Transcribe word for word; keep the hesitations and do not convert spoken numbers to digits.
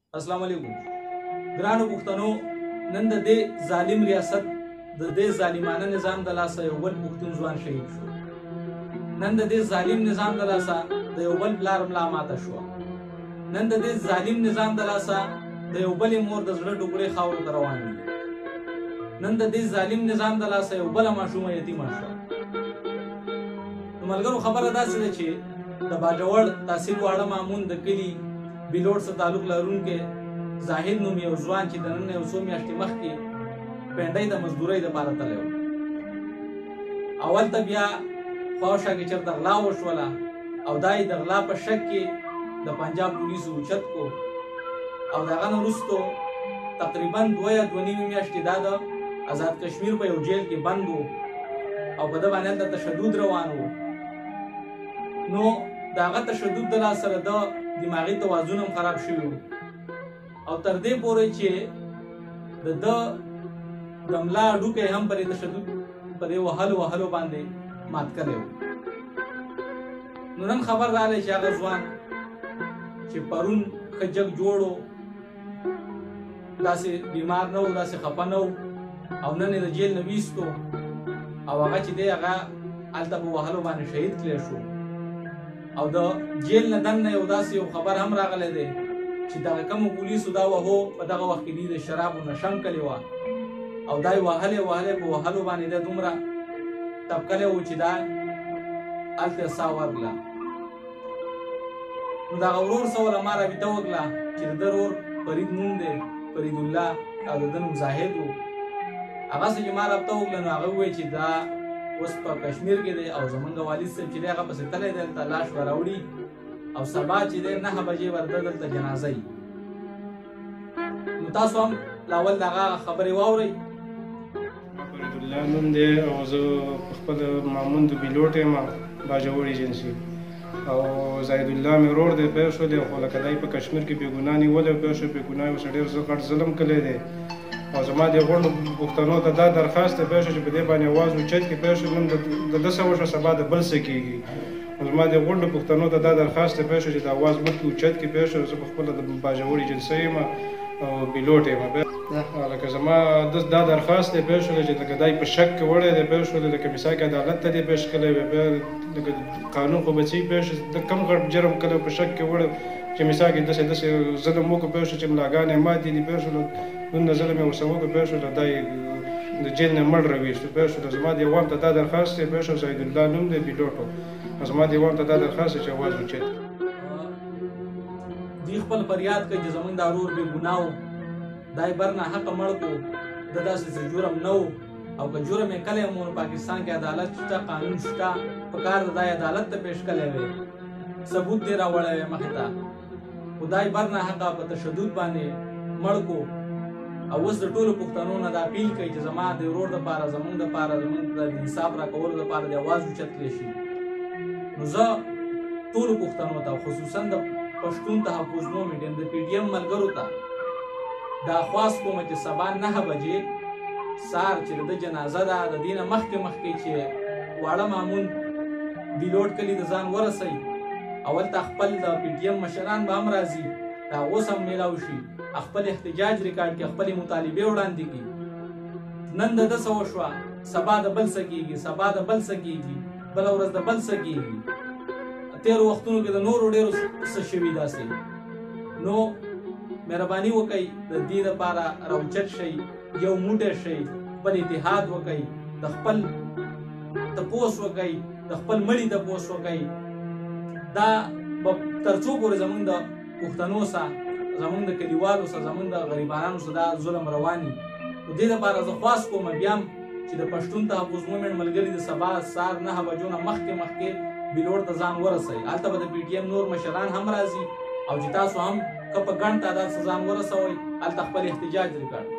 السلام علیکم ګرانو پښتنو نن د دې ظالم ریاست د دې ظالمانه نظام د لاسه یو بل پښتون ځوان شهید شو. نن د دې ظالم نظام د لاسه د یو بل پلار ملا ماته شوه. نن د دې ظالم نظام د لاسه د یو بلې مور د زړه ټوکړې خاورو ته روان دي. نن د دې ظالم نظام د لاسه یو بله ماشومه یتیمه شوه. نو ملګرو خبره داسې ده چې د باجوړ تحصیل واړه مامون د کلي بیلوټ سره تعلق لرونکي زاهد نوم یو ځوان چې د نن یو څو میاشتې مخکې پنډۍ د مزدورۍ دپاره تللی و. اول ته بیا خواوشا کې چېرته غلا وشوله او دا یې د غلا په شک کې د پنجاب پولیسو اوچت کو او د هغه نه وروستو تقریبا دوه یا دوه نیمې میاشتې دا د آزاد کشمیر په یو جیل کې بند و او په ده باندې هلته تشدد روان و. نو د هغه تشدد د لاسه سره د دماغي توازن هم خراب شوی و او تر دې پورې چې د ده د ملا هډوکی هم پر دې تشدد په دې وهلو وهلو باندې مات کړی و. نو نن خبر راغلی چې هغه ځوان چې پرون ښه جګ جوړ و، داسې بیمار نه و، داسې خفه نه و او نن یې د جیل نه ویستو او هغه چې دی هغه هلته په وهلو باندې شهید کړی شو. او د جیل نه دننه یو داسې یو خبر هم راغلی دی چې دغه کومو پولیسو دا وهو په دغه وخت کې دوی د شرابو نشه هم کړې وه او دا یې وهلی وهلی په وهلو باندې دی دومره تپکلی و چې دا هلته یې ساه ورکړه. نو دغه ورور سره له ما رابطه وکړه چې د ده ورور فرید نوم دی، فرید الله، او د ده نوم زاهد و. هغه سره چې ما رابطه وکړه نو هغه وویل چې دا اوس په کشمیر کې دی او زمونږ والد صاحب چې دی هغه پسې تلی دی، دلته لاش به راوړي او سبا چې دی نهه بجې به د دلته جنازه وي. نو تاسو هم لاول د هغه خبرې واورئ. فرید الله نوم دی او زه خپل مامون د بیلوټ یم باجوړ ایجنسي او زاهد الله مې ورور دی پوه شولې خو لکه دی په کشمیر کې بېګناه نیولی پوه شو بېګناه یې ورسره ډېر غټ ظلم کلی دی او زما د غونډو پښتنو ته دا درخواست دی پوه شو چې په دې باندې اواز اوچت کړي پوه شو نن د ده څه وشوه سبا د بل څه کېږي. زما د غونډو پښتنو ته دا درخواست دی پوه شو چې د اواز موږ اوچت کړي پوه شو. زه په خپله د باجوړ ایجنسۍ یم او بیلوټ یم لکه زما دا درخواست دی پوه شولې چې لکه دا یې په شک کې وړی دی پوه شولې لکه مثال کې عدالت ته دی پیش کړی وی بیا لکه قانون خو به څه پوه شو د کم غټ جرم کلی په شک کې وړی چې مثال کې داسې داسې ظلم وکړو پوه شو چې ملاګانې ماتې دي پوه شولو دومره ظلم یې ورسره وکړو پوه شولو دا یې د جیل نه مړ راویستو پوه شولو. زما د عوام ته دا درخواست دی پوه شو زاهد الله نوم دی بیلوټو زما د عوام ته دا درخواست دی چې اواز اوچت دوی خپل فریاد کوي چې زمونږ دا ورور بې ګناه و، دا یې بر ناحقه مړ کړو، ده داسې څه جرم نه و او که جرم یې کلی هم پاکستان کې عدالت شته، قانون شته، پکار ده دا یې عدالت ته پیش کلی وی، ثبوت دې راوړی وی مخې ته، خو دا یې بر ناحقه په تشدد باندې مړ کړو. او اوس د ټولو پښتنو نه دا اپیل کوي چې زما د ورور دپاره زمونږ دپاره زمونږ د انصاف راکولو دپاره د اواز اوچت کړی شي. نو زه ټولو پښتنو ته خصوصا د پښتون تحفظ مومېډ د پي ډي ایم ملګرو ته دا خواست کوم چې سبا نهه بجې سهار چې د ده جنازه ده د دې نه مخکې مخکې چې واړه مامون بیلوټ کلي د ځان ورسوي او هلته خپل د پي ټي ایم مشران به هم راځي د هغو سم میلاو شي، خپل احتجاج ریکارډ کړي، خپلې مطالبې وړاندې کړي. نن د ده څه وشوه سبا د بل څه کېږي، سبا د بل څه کېږي، بله ورځ د بل څه کېږي. تېرو وختونو کې د نورو ډېرو څه شوي داسې. نو مهرباني وکئ د دې دپاره راوچت شئ، یو موټی شئ، خپل اتحاد وکئ، د خپل تپوس وکئ، د خپل مړي تپوس وکئ. دا به تر څو پورې زموږ د پښتنو سره زموږ د کلیوالو سره زموږ د غریبانو سره دا ظلم روان وي. نو دې دپاره زه خواست کوم بیا هم چې د پښتون تحفظ مومېډ ملګري د سبا سهار نهه بجو نه مخکې مخکې بیلوټ ته ځان ورسوئ. هلته به د پي ټي ایم نور مشران هم راځي او چې تاسو هم که په ګڼ تعداد ځان ورسوئ هلته خپل احتجاج ریکارډ